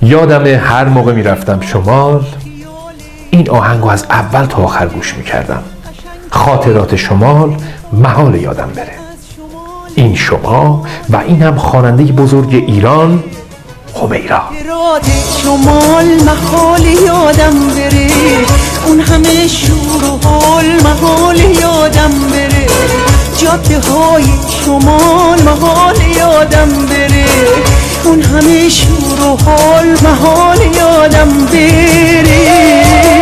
یادمه هر موقع میرفتم شمال این آهنگو از اول تا آخر گوش میکردم. خاطرات شمال محال یادم بره. این شما و این هم خواننده بزرگ ایران، همیرا. شمال محال یادم بره، اون همه شور و حال محال یادم بره، جاده های شمال محال یادم بره، اون همه شور و حال محال یادم بره.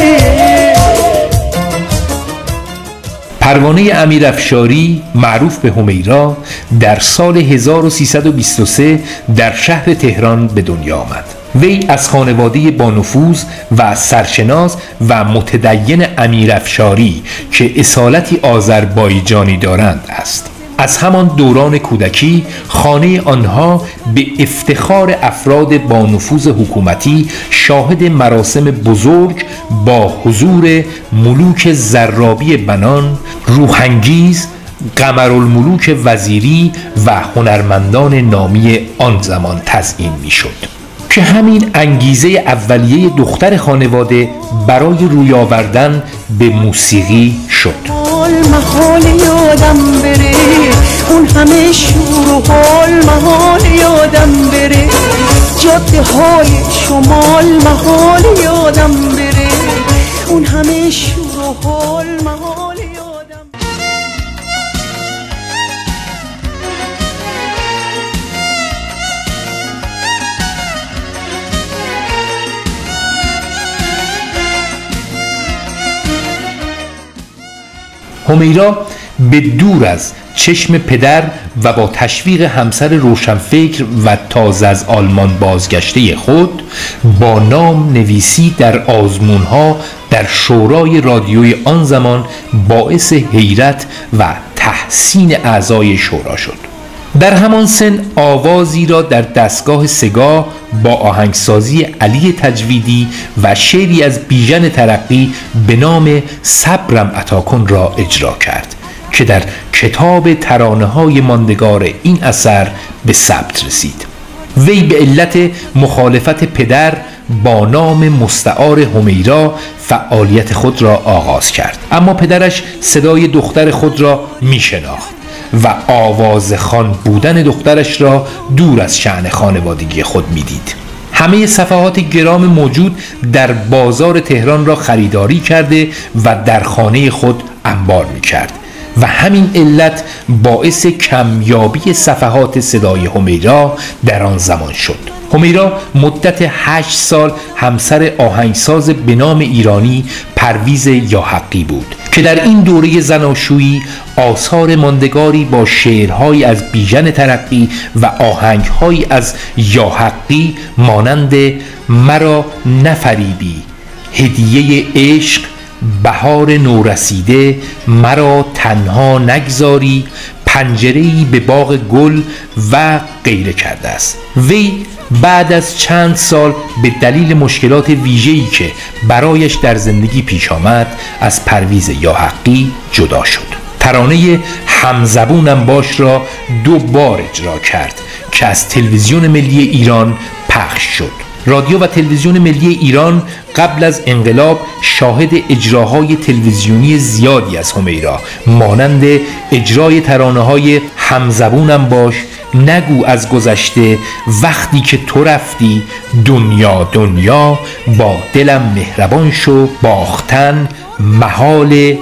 پروانه امیرافشاری معروف به همیرا در سال 1323 در شهر تهران به دنیا آمد. وی از خانواده با نفوذ و سرشناس و متدین امیرافشاری که اصالتی آذربایجانی دارند است. از همان دوران کودکی خانه آنها به افتخار افراد با نفوذ حکومتی شاهد مراسم بزرگ با حضور ملوک زرابی بنان، روحانگیز، قمرالملوک وزیری و هنرمندان نامی آن زمان تزیین می‌شد که همین انگیزه اولیه دختر خانواده برای روی آوردن به موسیقی شد. محال یادم بره، اون همه شور و حال محال یادم بره، جاده های شمال محال یادم بره، اون همه شور و حال محال یادم. همیرا به دور از چشم پدر و با تشویق همسر روشنفکر و تازه از آلمان بازگشته خود با نام نویسی در آزمونها در شورای رادیوی آن زمان باعث حیرت و تحسین اعضای شورا شد. در همان سن آوازی را در دستگاه سگاه با آهنگسازی علی تجویدی و شعری از بیژن ترقی به نام صبرم عطا کن را اجرا کرد که در کتاب ترانه‌های ماندگار این اثر به ثبت رسید. وی به علت مخالفت پدر با نام مستعار همیرا فعالیت خود را آغاز کرد، اما پدرش صدای دختر خود را می شناخت و آوازخوان بودن دخترش را دور از شأن خانوادگی خود میدید. همه صفحات گرام موجود در بازار تهران را خریداری کرده و در خانه خود انبار میکرد و همین علت باعث کمیابی صفحات صدای همیرا در آن زمان شد. همیرا مدت 8 سال همسر آهنگساز به نام ایرانی پرویز یاحقی بود که در این دوره زناشویی آثار ماندگاری با شعرهایی از بیژن ترقی و آهنگهایی از یاحقی مانند مرا نفریبی، هدیه عشق، بهار نورسیده، مرا تنها نگذاری، پنجره‌ای به باغ گل و غیره کرده است. وی بعد از چند سال به دلیل مشکلات ویژه‌ای که برایش در زندگی پیش آمد از پرویز یاحقی جدا شد. ترانه همزبونم باش را 2 بار اجرا کرد که از تلویزیون ملی ایران پخش شد. رادیو و تلویزیون ملی ایران قبل از انقلاب شاهد اجراهای تلویزیونی زیادی از همیرا مانند اجرای ترانه‌های همزبونم باش، نگو از گذشته، وقتی که تو رفتی، دنیا دنیا، با دلم مهربان شو، باختن، محال،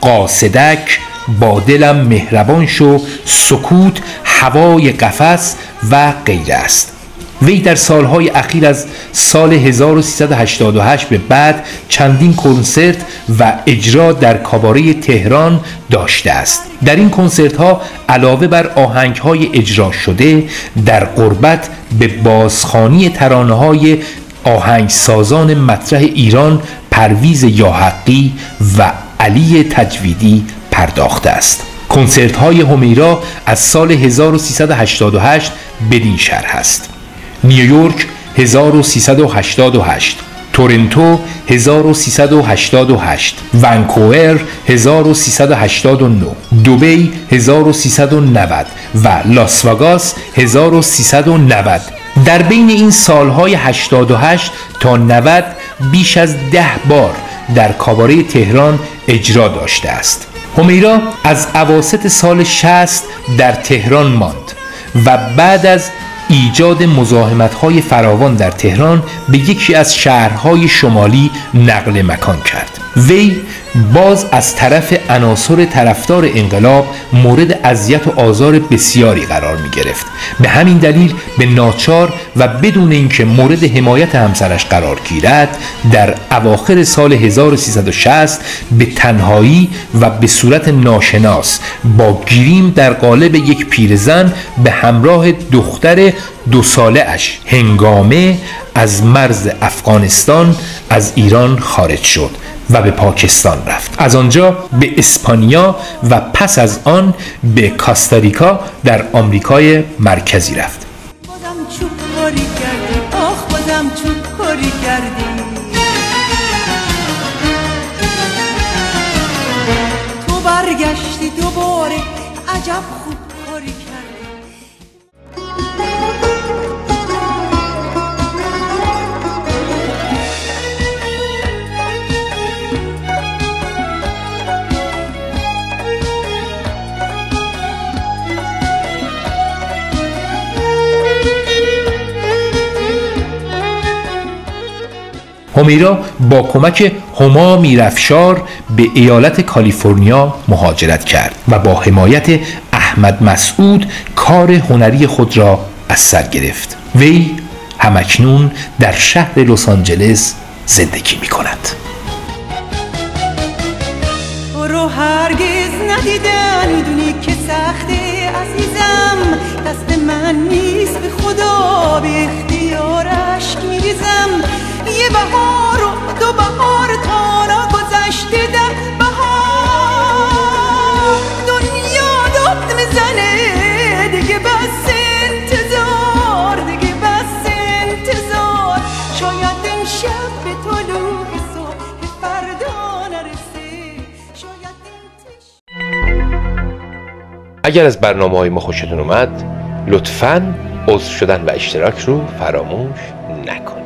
قاصدک، با دلم مهربان شو، سکوت، هوای قفس و غیره است. وی در سالهای اخیر از سال 1388 به بعد چندین کنسرت و اجرا در کاباره تهران داشته است. در این کنسرت ها علاوه بر آهنگ های اجرا شده در قربت به بازخوانی ترانه های آهنگسازان مطرح ایران پرویز یاحقی و علی تجویدی پرداخته است. کنسرت های همیرا از سال 1388 بدین شرح است: نیویورک 1388، تورنتو 1388، ونکوور 1389، دبی 1390 و لاس وگاس 1390 در بین این سالهای 88 تا 90 بیش از 10 بار در کاباره تهران اجرا داشته است. همیرا از اواسط سال 60 در تهران ماند و بعد از ایجاد مزاحمت‌های فراوان در تهران به یکی از شهرهای شمالی نقل مکان کرد. وی باز از طرف عناصر طرفدار انقلاب مورد اذیت و آزار بسیاری قرار می گرفت. به همین دلیل به ناچار و بدون اینکه مورد حمایت همسرش قرار گیرد در اواخر سال 1360 به تنهایی و به صورت ناشناس با گریم در قالب یک پیرزن به همراه دختر 2 ساله اش هنگامه از مرز افغانستان از ایران خارج شد و به پاکستان رفت. از آنجا به اسپانیا و پس از آن به کاستاریکا در آمریکای مرکزی رفت. بازم چوب کاری کردی، آخ بازم چوب کاری کردی، تو برگشتی دوباره، عجب خوب کاری کردی. همیرا با کمک هما میرافشار به ایالت کالیفرنیا مهاجرت کرد و با حمایت احمد مسعود کار هنری خود را از سر گرفت. وی همکنون در شهر لس آنجلس زندگی می کند. رو هرگز ندیدن میدونی که سخته عزیزم، دست من نیست به خدا به اختیارش میریزم. یه بهار و 2 بهار تا نگذشته 10 بهار، دنیا داد میزنه دیگه بس انتظار، دیگه بس انتظار. شاید این شب به طلوع صبح فردا نرسه، شاید اگر از برنامه‌های ما خوشتون اومد لطفاً عضو شدن و اشتراک رو فراموش نکنید.